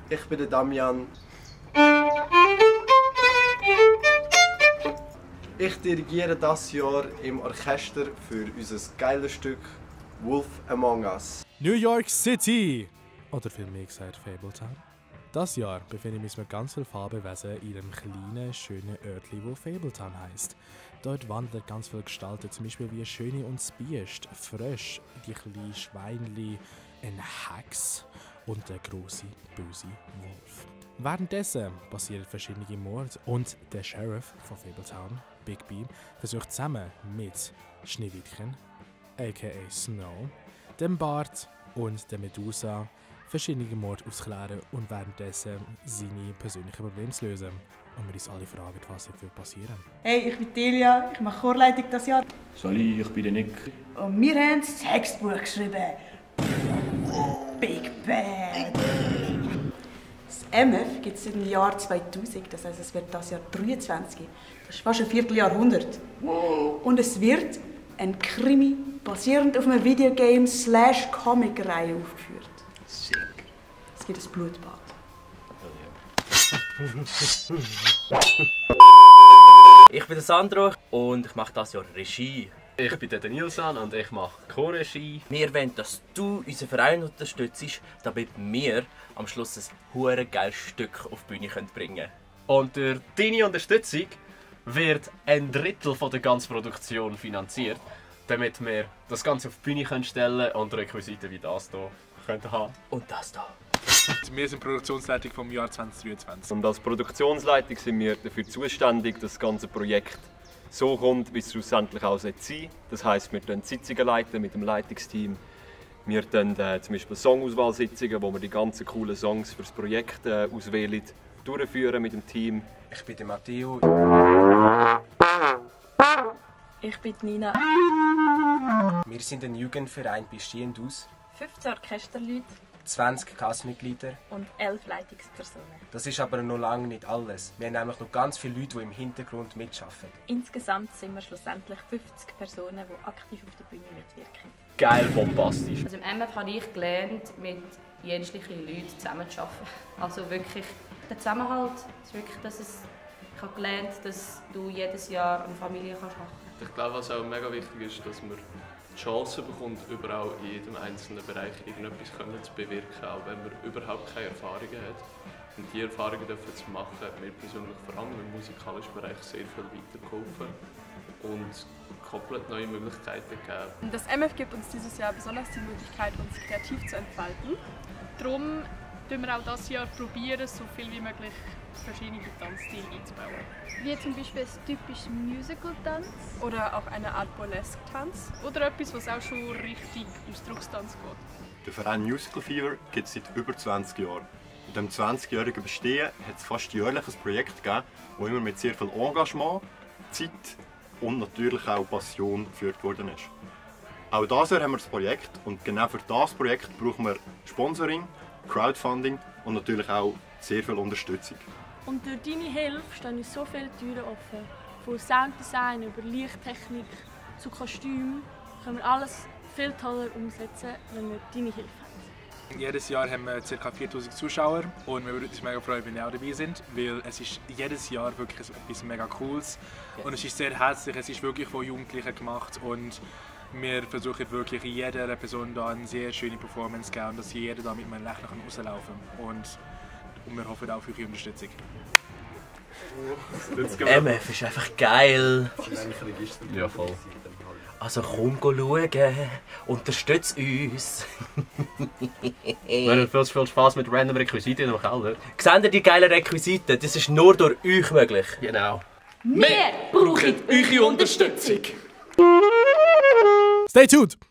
Ich bin der Damian. Ich dirigiere das Jahr im Orchester für unser geiles Stück Wolf Among Us. New York City! Oder viel mehr gesagt Fabletown. Das Jahr befinde ich mich mit ganz viel Farbewesen in einem kleinen, schönen Örtli, wo Fabletown heisst. Dort wandern ganz viele Gestalten, zum Beispiel wie Schöne und das Biest, Frösch, die kleinen Schweinli, ein Hex und der große, böse Wolf. Währenddessen passieren verschiedene Morde und der Sheriff von Fabletown, Big B, versucht zusammen mit Schneewittchen, aka Snow, dem Bart und der Medusa verschiedene Morde aufzuklären und währenddessen seine persönlichen Probleme zu lösen. Und wir uns alle fragen, was jetzt passieren wird. Hey, ich bin Delia, ich mache Chorleitung dieses Jahr. Salut, ich bin der Nick. Und wir haben das Textbuch geschrieben. Big Bad. Das MF gibt es seit dem Jahr 2000, das heisst, es wird das Jahr 23. Das ist fast ein Vierteljahrhundert. Und es wird ein Krimi basierend auf einer Videogame/Comic-Reihe aufgeführt. Sick. Es gibt ein Blutbad. Ich bin der Sandro und ich mache das Jahr Regie. Ich bin der Nilsan und ich mache Co-Regie. Wir wollen, dass du unseren Verein unterstützt, damit wir am Schluss ein hure geiles Stück auf die Bühne bringen können. Und durch deine Unterstützung wird ein Drittel von der ganzen Produktion finanziert, damit wir das Ganze auf die Bühne stellen können und Requisiten wie das hier können haben. Und das hier. Wir sind Produktionsleitung vom Jahr 2023. Und als Produktionsleitung sind wir dafür zuständig, dass das ganze Projekt so kommt, wie es schlussendlich auch sein soll. Das heisst, wir leiten Sitzungen leiten mit dem Leitungsteam. Wir leiten zum Beispiel Songauswahlsitzungen, wo wir die ganzen coolen Songs für das Projekt auswählen, durchführen mit dem Team. Ich bin der Matteo. Ich bin Nina. Wir sind ein Jugendverein bestehend aus 15 Orchesterleute 20 Castmitglieder. und 11 Leitungspersonen. Das ist aber noch lange nicht alles. Wir haben nämlich noch ganz viele Leute, die im Hintergrund mitarbeiten. Insgesamt sind wir schlussendlich 50 Personen, die aktiv auf der Bühne mitwirken. Geil, bombastisch. Also im MF habe ich gelernt, mit jeglichen Leuten zusammenzuarbeiten. Also wirklich der Zusammenhalt. Ist wirklich, ich habe gelernt, dass du jedes Jahr eine Familie machen kannst. Ich glaube, was auch mega wichtig ist, dass man die Chance bekommt, überall in jedem einzelnen Bereich irgendetwas zu bewirken, auch wenn man überhaupt keine Erfahrungen hat. Und die Erfahrungen dürfen zu machen, hat mir persönlich vor allem im musikalischen Bereich sehr viel weitergeholfen und komplett neue Möglichkeiten gegeben. Das MF gibt uns dieses Jahr besonders die Möglichkeit, uns kreativ zu entfalten. Darum probieren wir auch dieses Jahr so viel wie möglich verschiedene Tanzstile einzubauen. Wie zum Beispiel ein typischer Musical-Tanz. Oder auch eine Art Burlesque-Tanz. Oder etwas, was auch schon richtig Ausdruckstanz geht. Der Verein Musical Fever gibt es seit über 20 Jahren. In diesem 20-jährigen Bestehen hat es fast jährlich ein Projekt gegeben, das immer mit sehr viel Engagement, Zeit und natürlich auch Passion geführt worden ist. Auch dieses Jahr haben wir das Projekt und genau für dieses Projekt brauchen wir Sponsoring, Crowdfunding und natürlich auch sehr viel Unterstützung. Und durch deine Hilfe stehen uns so viele Türen offen. Von Sounddesign über Lichttechnik zu Kostümen können wir alles viel toller umsetzen, wenn wir deine Hilfe haben. Jedes Jahr haben wir ca. 4000 Zuschauer und wir würden uns mega freuen, wenn ihr auch dabei sind, weil es ist jedes Jahr wirklich etwas mega Cooles und es ist sehr herzlich, es ist wirklich von Jugendlichen gemacht und wir versuchen wirklich jeder Person da eine sehr schöne Performance zu geben, dass jeder da mit einem Lächeln rauslaufen kann und wir hoffen auch auf eure Unterstützung. MF ist einfach geil. Ja, voll. Also komm schauen, unterstützt uns. Wir haben viel Spaß mit random Requisiten im Keller. Seht ihr die geilen Requisiten? Das ist nur durch euch möglich. Genau. Wir brauchen eure Unterstützung! Stay tuned!